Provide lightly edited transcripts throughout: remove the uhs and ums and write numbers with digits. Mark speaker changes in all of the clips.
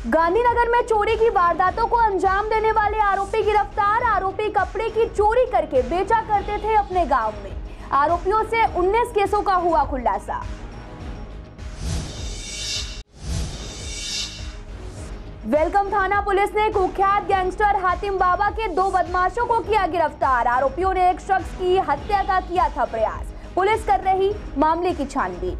Speaker 1: गांधीनगर में चोरी की वारदातों को अंजाम देने वाले आरोपी गिरफ्तार। आरोपी कपड़े की चोरी करके बेचा करते थे अपने गांव में। आरोपियों से 19 केसों का हुआ खुलासा। वेलकम थाना पुलिस ने कुख्यात गैंगस्टर हातिम बाबा के 2 बदमाशों को किया गिरफ्तार। आरोपियों ने एक शख्स की हत्या का किया था प्रयास। पुलिस कर रही मामले की छानबीन।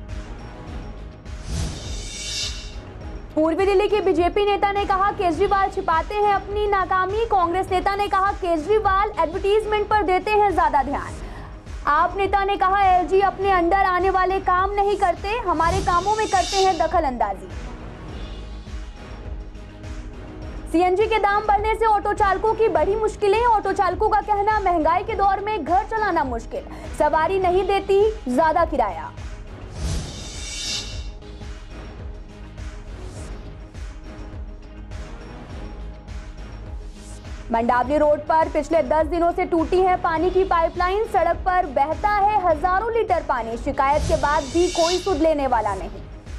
Speaker 1: पूर्वी दिल्ली के बीजेपी नेता ने कहा केजरीवाल छिपाते हैं अपनी नाकामी। कांग्रेस नेता ने कहा केजरीवाल एडवर्टीजमेंट पर देते हैं ज्यादा ध्यान। आप नेता ने कहा एलजी अपने अंडर आने वाले काम नहीं करते, हमारे कामों में करते हैं दखल अंदाजी। सीएनजी के दाम बढ़ने से ऑटो चालकों की बड़ी मुश्किलें। ऑटो चालकों का कहना महंगाई के दौर में घर चलाना मुश्किल, सवारी नहीं देती ज्यादा किराया। मंडावली रोड पर पिछले 10 दिनों से टूटी है पानी की पाइपलाइन। सड़क पर बहता है हजारों लीटर पानी। शिकायत के बाद भी कोई सुध लेने वाला नहीं।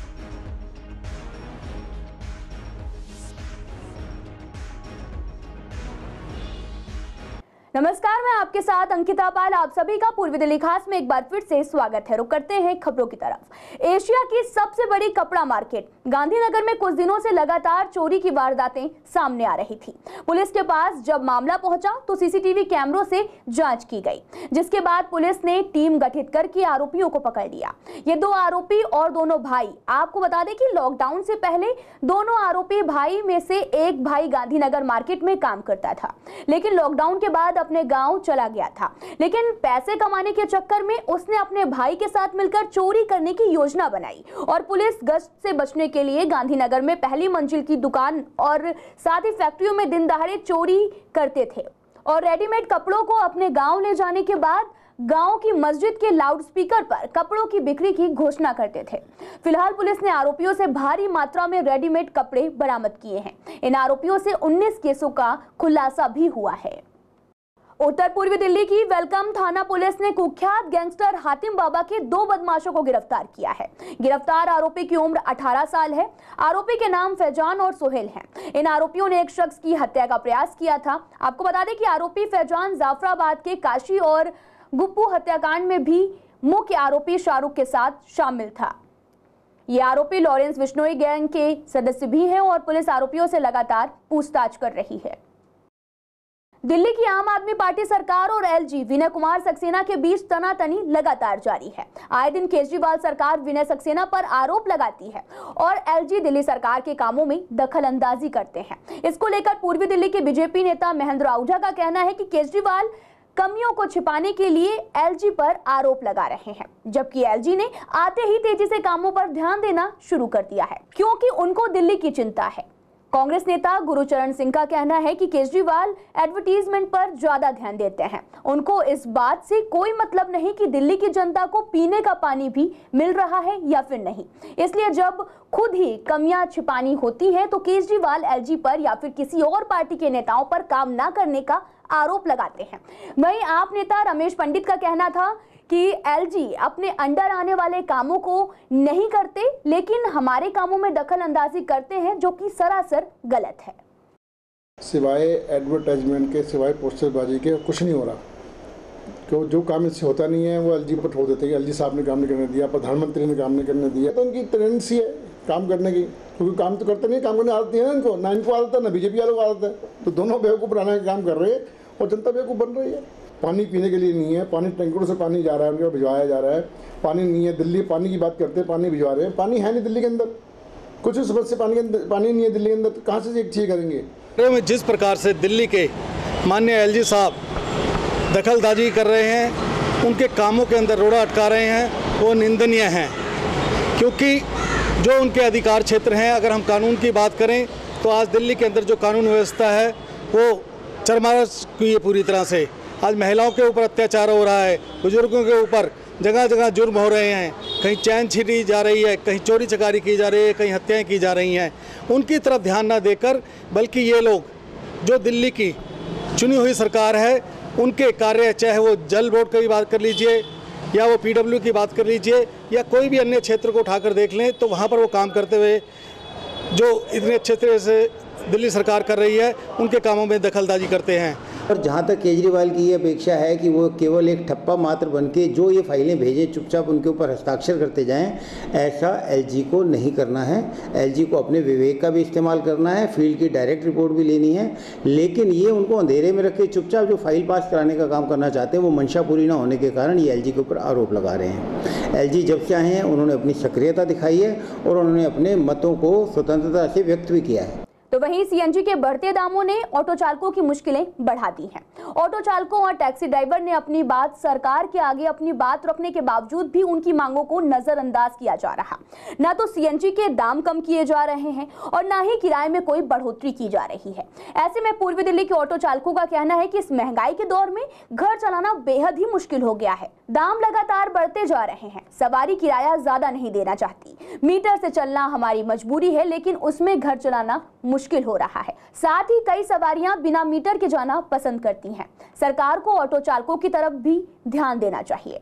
Speaker 1: नमस्कार, मैं आपके साथ अंकिता पाल। आप सभी का पूर्वी दिल्ली खास में एक बार फिर से स्वागत है। रुक करते हैं खबरों की तरफ। एशिया की सबसे बड़ी कपड़ा मार्केट गांधीनगर में कुछ दिनों से लगातार चोरी की वारदातें सामने आ रही थी। पुलिस के पास जब मामला पहुंचा तो सीसीटीवी कैमरों से जांच की गई, जिसके बाद पुलिस ने टीम गठित करके आरोपियों को पकड़ लिया। ये 2 आरोपी और दोनों भाई। आपको बता दें कि लॉकडाउन से पहले दोनों आरोपी भाई में से एक भाई गांधीनगर मार्केट में काम करता था, लेकिन लॉकडाउन के बाद अपने गांव चला गया था। लेकिन पैसे कमाने के चक्कर में उसने अपने भाई के साथ मिलकर चोरी करने की योजना बनाई और पुलिस गश्त से बचने के लिए गांधीनगर में पहली मंजिल की दुकान और साथ ही फैक्ट्रियों में दिन दहाड़े चोरी करते थे और रेडीमेड कपड़ों को अपने गांव ले जाने के बाद गांव की मस्जिद के लाउडस्पीकर पर कपड़ों की बिक्री की घोषणा करते थे। फिलहाल पुलिस ने आरोपियों से भारी मात्रा में रेडीमेड कपड़े बरामद किए हैं। इन आरोपियों से 19 केसों का खुलासा भी हुआ है। उत्तर पूर्वी दिल्ली की वेलकम थाना पुलिस ने कुख्यात गैंगस्टर हातिम बाबा के 2 बदमाशों को गिरफ्तार किया है। गिरफ्तार आरोपी की उम्र 18 साल है। आरोपी के नाम फैजान और सोहेल हैं। इन आरोपियों ने एक शख्स की हत्या का प्रयास किया था। आपको बता दें कि आरोपी फैजान जाफराबाद के काशी और गुप्पू हत्याकांड में भी मुख्य आरोपी शाहरुख के साथ शामिल था। ये आरोपी लॉरेंस बिश्नोई गैंग के सदस्य भी हैं और पुलिस आरोपियों से लगातार पूछताछ कर रही है। दिल्ली की आम आदमी पार्टी सरकार और एलजी विनय कुमार सक्सेना के बीच तनातनी लगातार जारी है। आए दिन केजरीवाल सरकार विनय सक्सेना पर आरोप लगाती है और एलजी दिल्ली सरकार के कामों में दखल अंदाजी करते हैं। इसको लेकर पूर्वी दिल्ली के बीजेपी नेता महेंद्र आहूजा का कहना है कि केजरीवाल कमियों को छिपाने के लिए एलजी पर आरोप लगा रहे हैं, जबकि एलजी ने आते ही तेजी से कामों पर ध्यान देना शुरू कर दिया है, क्योंकि उनको दिल्ली की चिंता है। कांग्रेस नेता गुरुचरण सिंह का कहना है कि केजरीवाल एडवर्टीजमेंट पर ज्यादा ध्यान देते हैं। उनको इस बात से कोई मतलब नहीं कि दिल्ली की जनता को पीने का पानी भी मिल रहा है या फिर नहीं। इसलिए जब खुद ही कमियां छिपानी होती हैं तो केजरीवाल एलजी पर या फिर किसी और पार्टी के नेताओं पर काम ना करने का आरोप लगाते हैं। वहीं आप नेता रमेश पंडित का कहना था कि एलजी अपने अंडर आने वाले कामों को नहीं करते, लेकिन हमारे कामों में दखल अंदाजी करते हैं, जो कि सरासर गलत है।
Speaker 2: सिवाय एडवर्टाइजमेंट के, सिवाय पोस्टरबाजी के कुछ नहीं हो रहा। क्यों जो काम इससे होता नहीं है वो एलजी पर छोड़ देते हैं। एलजी साहब ने काम नहीं करने दिया, प्रधानमंत्री ने काम नहीं करने दिया, तो उनकी टेंडेंसी है काम करने की, क्योंकि काम तो करते नहीं, काम करने आदत नहीं है इनको, ना इनको आदत है ना बीजेपी वालों को आदत है। तो दोनों बेवकूफ़ बनाने का काम कर रहे हैं और जनता बेवकूफ़ बन रही है। पानी पीने के लिए नहीं है, पानी टैंकरों से पानी जा रहा है, उनके भिजवाया जा रहा है। पानी नहीं है, दिल्ली पानी की बात करते हैं, पानी भिजवा रहे हैं। पानी है नहीं दिल्ली के अंदर, कुछ उस वजह से पानी नहीं है दिल्ली के अंदर, तो कहाँ से एक चीज़ करेंगे।
Speaker 3: जिस प्रकार से दिल्ली के माननीय एलजी साहब दखलंदाजी कर रहे हैं, उनके कामों के अंदर रोड़ा अटका रहे हैं, वो निंदनीय हैं। क्योंकि जो उनके अधिकार क्षेत्र हैं, अगर हम कानून की बात करें तो आज दिल्ली के अंदर जो कानून व्यवस्था है वो चरमराश की है पूरी तरह से। आज महिलाओं के ऊपर अत्याचार हो रहा है, बुजुर्गों के ऊपर जगह जगह जुर्म हो रहे हैं, कहीं चैन छीनी जा रही है, कहीं चोरी चकारी की जा रही है, कहीं हत्याएं की जा रही हैं। उनकी तरफ ध्यान ना देकर बल्कि ये लोग जो दिल्ली की चुनी हुई सरकार है उनके कार्य, चाहे वो जल बोर्ड की बात कर लीजिए या वो पीडब्ल्यू की बात कर लीजिए या कोई भी अन्य क्षेत्र को उठाकर देख लें, तो वहाँ पर वो काम करते हुए जो इतने अच्छे तरह से दिल्ली सरकार कर रही है उनके कामों में दखलंदाजी करते हैं।
Speaker 4: और जहाँ तक केजरीवाल की ये अपेक्षा है कि वो केवल एक ठप्पा मात्र बनके जो ये फाइलें भेजें चुपचाप उनके ऊपर हस्ताक्षर करते जाएं, ऐसा एलजी को नहीं करना है। एलजी को अपने विवेक का भी इस्तेमाल करना है, फील्ड की डायरेक्ट रिपोर्ट भी लेनी है, लेकिन ये उनको अंधेरे में रख के चुपचाप जो फाइल पास कराने का काम करना चाहते हैं वो मंशा पूरी ना होने के कारण ये एलजी के ऊपर आरोप लगा रहे हैं। एलजी जब से आए हैं उन्होंने अपनी सक्रियता दिखाई है और उन्होंने अपने मतों को स्वतंत्रता से व्यक्त भी किया है।
Speaker 1: तो वहीं सीएनजी के बढ़ते दामों ने ऑटो चालकों की मुश्किलें बढ़ा दी हैं। ऑटो चालकों और टैक्सी ड्राइवर ने अपनी बात सरकार के आगे अपनी बात रखने के बावजूद भी उनकी मांगों को नजरअंदाज किया जा रहा। न तो सीएनजी के दाम कम किए जा रहे हैं और न ही किराए में कोई बढ़ोतरी की जा रही है। ऐसे में पूर्वी दिल्ली के ऑटो चालकों का कहना है कि इस महंगाई के दौर में घर चलाना बेहद ही मुश्किल हो गया है। दाम लगातार बढ़ते जा रहे हैं, सवारी किराया ज्यादा नहीं देना चाहती, मीटर से चलना हमारी मजबूरी है लेकिन उसमें घर चलाना मुश्किल हो रहा है। साथ ही कई सवारियां बिना मीटर के जाना पसंद करती हैं। सरकार को ऑटो चालकों की तरफ भी ध्यान देना चाहिए।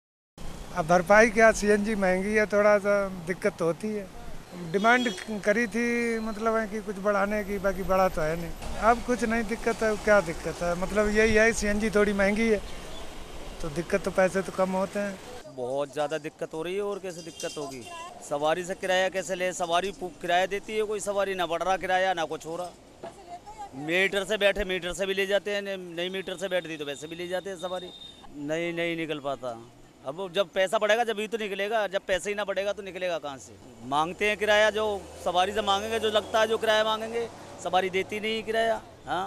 Speaker 5: अब भरपाई क्या, सीएनजी महंगी है, थोड़ा सा दिक्कत तो होती है। डिमांड करी थी मतलब है कि कुछ बढ़ाने की, बाकी बढ़ा तो है नहीं। अब कुछ नहीं दिक्कत है, क्या दिक्कत है, मतलब यही है सीएनजी थोड़ी महंगी है तो दिक्कत तो पैसे तो कम होते हैं।
Speaker 6: बहुत ज़्यादा दिक्कत हो रही है और कैसे दिक्कत होगी, सवारी से किराया कैसे ले, सवारी किराया देती है कोई सवारी, ना बढ़ रहा किराया ना कुछ हो रहा। मीटर से बैठे मीटर से भी ले जाते हैं, नहीं मीटर से बैठती तो वैसे भी ले जाते हैं सवारी, नहीं निकल पाता। अब जब पैसा बढ़ेगा जब ही तो निकलेगा, जब पैसे ही ना बढ़ेगा तो निकलेगा कहाँ से। मांगते हैं किराया, जो सवारी से मांगेंगे जो लगता है जो किराया मांगेंगे, सवारी देती नहीं किराया। हाँ,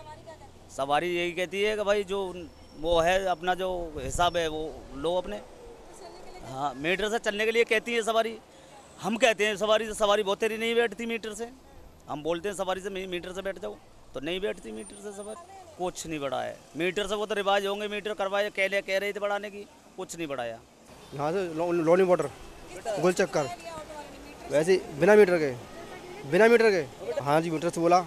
Speaker 6: सवारी यही कहती है कि भाई जो वो है अपना जो हिसाब है वो लो अपने। हाँ, मीटर से चलने के लिए कहती है सवारी, हम कहते हैं सवारी से, सवारी बहुत तेरी नहीं बैठती मीटर से, हम बोलते हैं सवारी से मीटर से बैठ जाओ तो नहीं बैठती मीटर से सवारी। कुछ नहीं बढ़ा है मीटर से, वो तो रिवाज होंगे मीटर करवाए, कह रहे थे बढ़ाने की, कुछ नहीं बढ़ाया।
Speaker 7: यहाँ से लोनी वाटर गोल चक्कर वैसे बिना मीटर के हाँ जी, मीटर से बोला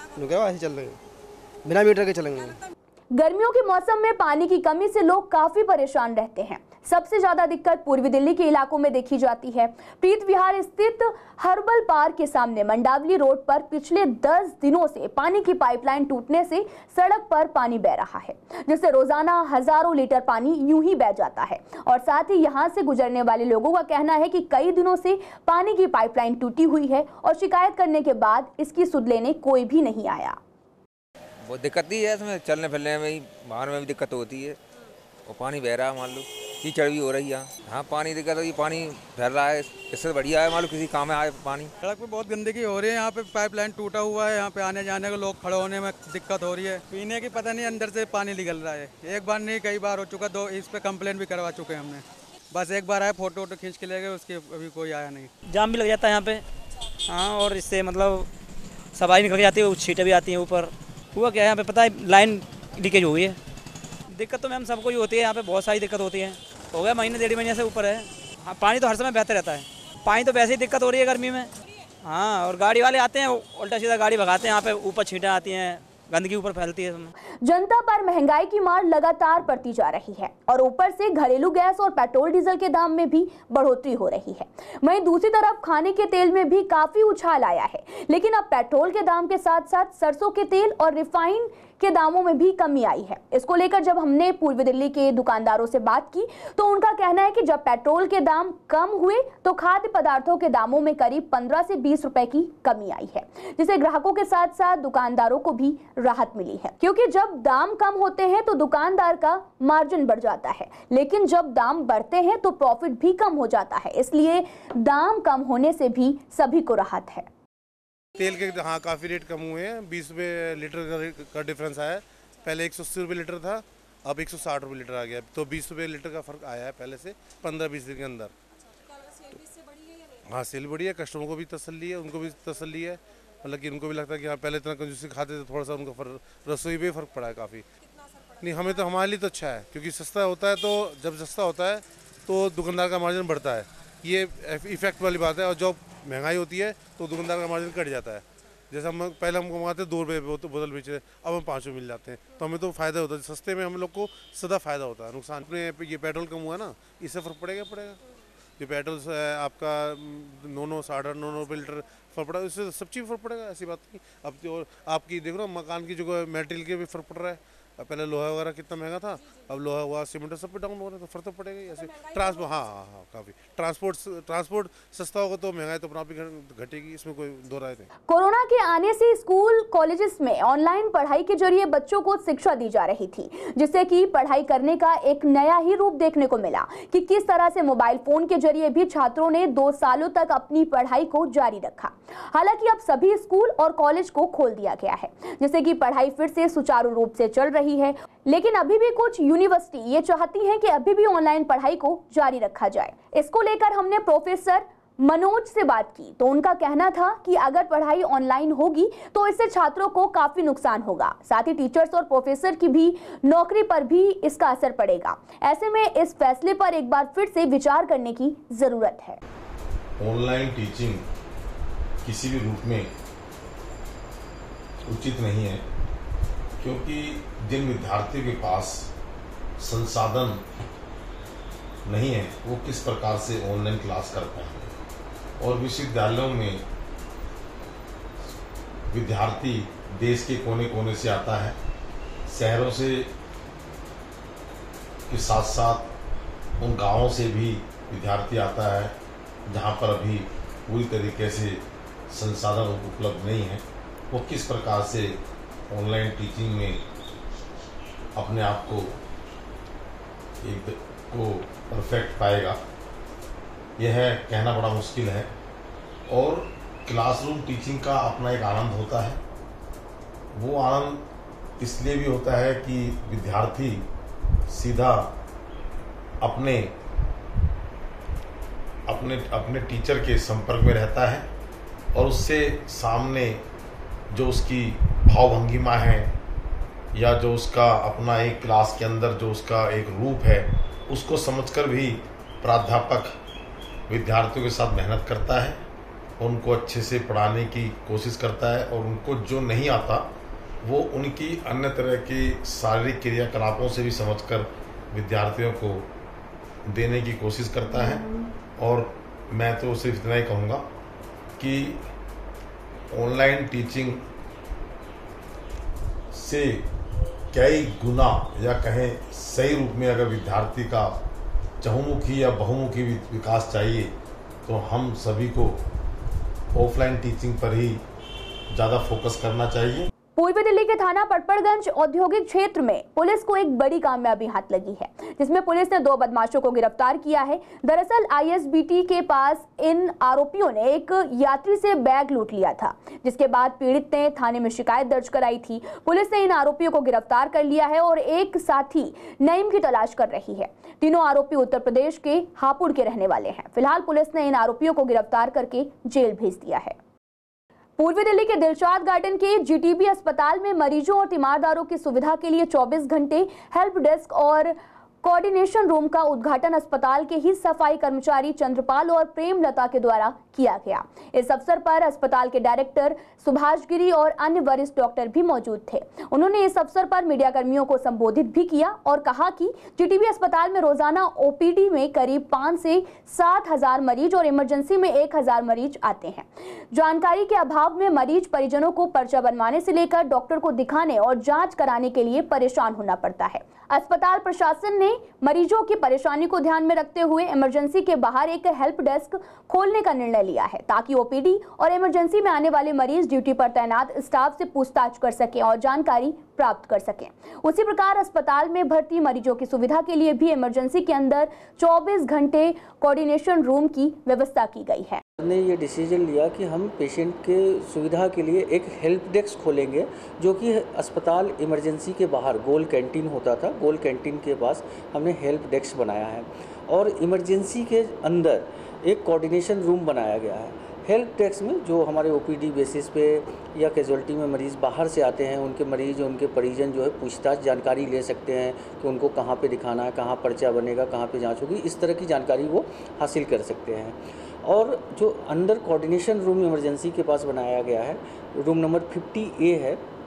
Speaker 7: ऐसे चल रहे बिना मीटर के चलेंगे।
Speaker 1: गर्मियों के मौसम में पानी की कमी से लोग काफी परेशान रहते हैं। सबसे ज्यादा दिक्कत पूर्वी दिल्ली के इलाकों में देखी जाती है। प्रीत विहार स्थित हर्बल पार्क के सामने मंडावली रोड पर पिछले 10 दिनों से पानी की पाइपलाइन टूटने से सड़क पर पानी बह रहा है, जिससे रोजाना हजारों लीटर पानी यूं ही बह जाता है। और साथ ही यहां से गुजरने वाले लोगों का कहना है कि कई दिनों से पानी की पाइपलाइन टूटी हुई है और शिकायत करने के बाद इसकी सुध लेने कोई भी नहीं आया।
Speaker 8: बहुत दिक्कत ही है इसमें, चलने फिरने में ही, बाहर में भी दिक्कत होती है और पानी बह रहा है, मान लो कीचड़ भी हो रही है। हाँ, पानी दिक्कत होगी, पानी फैल रहा है, इससे बढ़िया है मान लो किसी काम में आए पानी।
Speaker 9: सड़क पे बहुत गंदगी हो रही है, यहाँ पे पाइपलाइन टूटा हुआ है, यहाँ पे आने जाने के लोग खड़े होने में दिक्कत हो रही है, पीने की पता नहीं अंदर से पानी निकल रहा है। एक बार नहीं कई बार हो चुका, दो इस पे कंप्लेन भी करवा चुके हैं हमने। बस एक बार आए, फोटो वोटो खींच के ले गए, उसके अभी कोई आया नहीं।
Speaker 10: जाम भी लग जाता है यहाँ पे। हाँ, और इससे मतलब सफाई निकल जाती है, छींटें भी आती हैं ऊपर। हुआ क्या है यहाँ पे पता है, लाइन लीकेज हो गई है। दिक्कत तो मैम सबको ही होती है, यहाँ पे बहुत सारी दिक्कत होती है। हो गया महीने 1.5 महीने से ऊपर है। हाँ, पानी तो हर समय बहते रहता है, पानी तो वैसे ही दिक्कत हो रही है गर्मी में। हाँ, और गाड़ी वाले आते हैं उल्टा सीधा गाड़ी भगाते हैं, यहाँ पे ऊपर छींटें आती हैं, गंदगी ऊपर फैलती है।
Speaker 1: जनता पर महंगाई की मार लगातार पड़ती जा रही है और ऊपर से घरेलू गैस और पेट्रोल डीजल के दाम में भी बढ़ोतरी हो रही है। वहीं दूसरी तरफ खाने के तेल में भी काफी उछाल आया है, लेकिन अब पेट्रोल के दाम के साथ साथ सरसों के तेल और रिफाइन के दामों में भी कमी आई है। इसको लेकर जब हमने पूर्वी दिल्ली के दुकानदारों से बात की तो उनका कहना है कि जब पेट्रोल के दाम कम हुए तो खाद्य पदार्थों के दामों में करीब 15 से 20 रुपए की कमी आई है, जिससे ग्राहकों के साथ साथ दुकानदारों को भी राहत मिली है। क्योंकि जब दाम कम होते हैं तो दुकानदार का मार्जिन बढ़ जाता है, लेकिन जब दाम बढ़ते हैं तो प्रॉफिट भी कम हो जाता है। इसलिए दाम कम होने से भी सभी को राहत है।
Speaker 11: तेल के हाँ काफ़ी रेट कम हुए हैं, 20 रुपये लीटर का डिफरेंस आया है। पहले 180 रुपये लीटर था, अब 160 रुपये लीटर आ गया, तो 20 रुपये लीटर का फ़र्क आया है पहले से 15-20 दिन के अंदर। हाँ, सेल बढ़ी है, कस्टमर को भी तसल्ली है, उनको भी तसल्ली है, मतलब कि उनको भी लगता है कि हाँ पहले इतना कंजूसी खाते थे, थोड़ा सा उनका रसोई में फ़र्क पड़ा है काफ़ी। नहीं, हमें तो हमारे लिए तो अच्छा है, क्योंकि सस्ता होता है, तो जब सस्ता होता है तो दुकानदार का मार्जिन बढ़ता है, ये इफेक्ट वाली बात है। और जब महंगाई होती है तो दुकानदार का मार्जिन कट जाता है। जैसे हम पहले हम कमाते 2 रुपये बोतल बेच रहे, अब हम 5 मिल जाते हैं, तो हमें तो फ़ायदा होता है। सस्ते में हम लोग को सदा फ़ायदा होता है, नुकसान अपने ये पेट्रोल कम हुआ ना, इससे फ़र्क पड़ेगा। जो पेट्रोल है आपका 9-9 साढ़े 9 रुपये लीटर फर्क पड़ा, इससे सब चीज़ फर्क पड़ेगा, ऐसी बात नहीं। अब तो आपकी देखो ना, मकान की जो मटेरियल के भी फर्क पड़ रहा है। पहले लोहा वगैरह कितना महंगा था, अब लोहा हुआ सीमेंट सब पे डाउन हो रहा है, तो फर्क तो पड़ेगा ही। ऐसे ट्रांसपोर्ट, हाँ काफ़ी ट्रांसपोर्ट सस्ता होगा तो महंगाई तो अपना आप ही घटेगी, इसमें कोई दो राय नहीं।
Speaker 1: कोरोना के आने से स्कूल कॉलेजेस में ऑनलाइन पढ़ाई के जरिए बच्चों को शिक्षा दी जा रही थी, जिससे कि पढ़ाई करने का एक नया ही रूप देखने को मिला कि किस तरह से मोबाइल फोन के जरिए भी छात्रों ने 2 सालों तक अपनी पढ़ाई को जारी रखा। हालांकि अब सभी स्कूल और कॉलेज को खोल दिया गया है, जिससे कि पढ़ाई फिर से सुचारू रूप से चल रही है, लेकिन अभी भी कुछ यूनिवर्सिटी ये चाहती हैं कि अभी भी ऑनलाइन पढ़ाई को जारी रखा जाए। इसको लेकर हमने प्रोफेसर मनोज से बात की, तो उनका कहना था कि अगर पढ़ाई ऑनलाइन होगी तो इससे छात्रों को काफी नुकसान होगा, साथ ही टीचर्स और प्रोफेसर की भी नौकरी पर भी इसका असर पड़ेगा। ऐसे में इस फैसले पर एक बार फिर से विचार करने की जरूरत है।
Speaker 12: ऑनलाइन टीचिंग किसी भी रूप में उचित नहीं है, क्योंकि जिन विद्यार्थियों के पास संसाधन नहीं है वो किस प्रकार से ऑनलाइन क्लास कर पाएंगे। और विश्वविद्यालयों में विद्यार्थी देश के कोने कोने से आता है, शहरों से के साथ साथ उन गांवों से भी विद्यार्थी आता है, जहां पर अभी पूरी तरीके से संसाधन उपलब्ध नहीं है। वो किस प्रकार से ऑनलाइन टीचिंग में अपने आप को परफेक्ट पाएगा, यह कहना बड़ा मुश्किल है। और क्लासरूम टीचिंग का अपना एक आनंद होता है। वो आनंद इसलिए भी होता है कि विद्यार्थी सीधा अपने टीचर के संपर्क में रहता है और उससे सामने जो उसकी भावभंगिमा है या जो उसका अपना एक क्लास के अंदर जो उसका एक रूप है, उसको समझकर भी प्राध्यापक विद्यार्थियों के साथ मेहनत करता है, उनको अच्छे से पढ़ाने की कोशिश करता है और उनको जो नहीं आता वो उनकी अन्य तरह की शारीरिक क्रियाकलापों से भी समझकर विद्यार्थियों को देने की कोशिश करता है। और मैं तो सिर्फ इतना ही कहूँगा कि ऑनलाइन टीचिंग से कई गुना या कहें सही रूप में अगर विद्यार्थी का चहुमुखी या बहुमुखी विकास चाहिए तो हम सभी को ऑफलाइन टीचिंग पर ही ज़्यादा फोकस करना चाहिए।
Speaker 1: पूर्वी दिल्ली के थाना पटपड़गंज औद्योगिक क्षेत्र में पुलिस को एक बड़ी कामयाबी हाथ लगी है, जिसमें पुलिस ने 2 बदमाशों को गिरफ्तार किया है। दरअसल आईएसबीटी के पास इन आरोपियों ने एक यात्री से बैग लूट लिया था, जिसके बाद पीड़ित ने थाने में शिकायत दर्ज कराई थी। पुलिस ने इन आरोपियों को गिरफ्तार कर लिया है और एक साथी नईम की तलाश कर रही है। तीनों आरोपी उत्तर प्रदेश के हापुड़ के रहने वाले हैं। फिलहाल पुलिस ने इन आरोपियों को गिरफ्तार करके जेल भेज दिया है। पूर्वी दिल्ली के दिलशाद गार्डन के जीटीबी अस्पताल में मरीजों और तीमारदारों की सुविधा के लिए 24 घंटे हेल्प डेस्क और कोऑर्डिनेशन रूम का उद्घाटन अस्पताल के ही सफाई कर्मचारी चंद्रपाल और प्रेमलता के द्वारा किया गया। इस अवसर पर अस्पताल के डायरेक्टर सुभाष गिरी और अन्य वरिष्ठ डॉक्टर भी मौजूद थे। उन्होंने इस अवसर पर मीडिया कर्मियों को संबोधित भी किया और कहा कि जीटीबी अस्पताल में रोजाना ओपीडी में करीब 5 से 7 हजार मरीज और इमरजेंसी में 1000 मरीज आते हैं। जानकारी के अभाव में मरीज परिजनों को पर्चा बनवाने से लेकर डॉक्टर को दिखाने और जांच कराने के लिए परेशान होना पड़ता है। अस्पताल प्रशासन ने मरीजों की परेशानी को ध्यान में रखते हुए इमरजेंसी के बाहर एक हेल्प डेस्क खोलने का निर्णय लिया है, ताकि ओपीडी और इमरजेंसी में आने वाले मरीज ड्यूटी पर तैनात स्टाफ से पूछताछ कर सकें और जानकारी प्राप्त कर सकें। उसी प्रकार अस्पताल में भर्ती मरीजों की सुविधा के लिए भी इमरजेंसी के अंदर 24 घंटे कोऑर्डिनेशन रूम की व्यवस्था की गई है।
Speaker 13: ने ये डिसीजन लिया कि हम पेशेंट के सुविधा के लिए एक हेल्प डेस्क खोलेंगे, जो कि अस्पताल इमरजेंसी के बाहर गोल कैंटीन होता था, गोल कैंटीन के पास हमने हेल्प डेस्क बनाया है और इमरजेंसी के अंदर एक कोऑर्डिनेशन रूम बनाया गया है। हेल्प डेस्क में जो हमारे ओपीडी बेसिस पे या कैजुअल्टी में मरीज़ बाहर से आते हैं, उनके मरीज उनके परिजन जो है पूछताछ जानकारी ले सकते हैं कि उनको कहाँ पे दिखाना है, कहाँ पर्चा बनेगा, कहाँ पे जांच होगी, इस तरह की जानकारी वो हासिल कर सकते हैं। और जो अंदर कोऑर्डिनेशन रूम इमरजेंसी के पास बनाया गया है, रूम नंबर 50A है,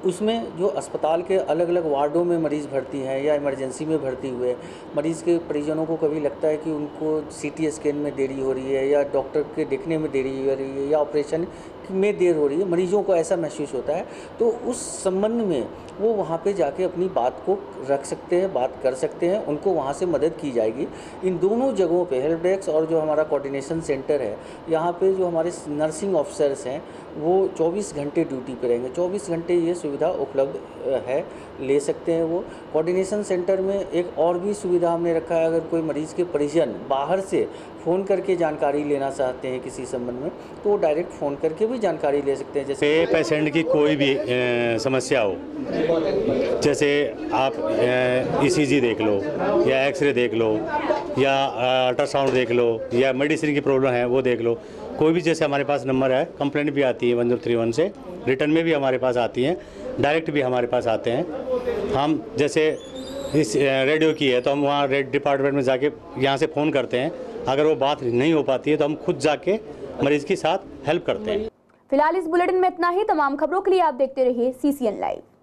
Speaker 13: उसमें जो अस्पताल के अलग अलग वार्डों में मरीज़ भर्ती हैं या इमरजेंसी में भर्ती हुए मरीज़ के परिजनों को कभी लगता है कि उनको सीटी स्कैन में देरी हो रही है या डॉक्टर के देखने में देरी हो रही है या ऑपरेशन में देर हो रही है, मरीजों को ऐसा महसूस होता है, तो उस संबंध में वो वहाँ पे जाके अपनी बात को रख सकते हैं, बात कर सकते हैं, उनको वहाँ से मदद की जाएगी। इन दोनों जगहों पे हेल्प डेस्क और जो हमारा कोऑर्डिनेशन सेंटर है, यहाँ पे जो हमारे नर्सिंग ऑफिसर्स हैं वो 24 घंटे ड्यूटी पे रहेंगे। 24 घंटे ये सुविधा उपलब्ध है, ले सकते हैं वो। कोऑर्डिनेशन सेंटर में एक और भी सुविधा हमने रखा है, अगर कोई मरीज़ के परिजन बाहर से फ़ोन करके जानकारी लेना चाहते हैं किसी संबंध में, तो वो डायरेक्ट फ़ोन करके भी जानकारी ले सकते हैं। जैसे
Speaker 14: पेशेंट की कोई भी समस्या हो, जैसे आप ECG देख लो या एक्सरे देख लो या अल्ट्रासाउंड देख लो या मेडिसिन की प्रॉब्लम है वो देख लो, कोई भी, जैसे हमारे पास नंबर है, कंप्लेंट भी आती है 1031 से, रिटर्न में भी हमारे पास आती हैं, डायरेक्ट भी हमारे पास आते हैं। हम जैसे इस रेडियो की है तो हम वहाँ रेड डिपार्टमेंट में जाके यहाँ से फ़ोन करते हैं, अगर वो बात नहीं हो पाती है तो हम खुद जाके मरीज़ के साथ हेल्प करते हैं।
Speaker 1: फिलहाल इस बुलेटिन में इतना ही। तमाम खबरों के लिए आप देखते रहिए CCN लाइव।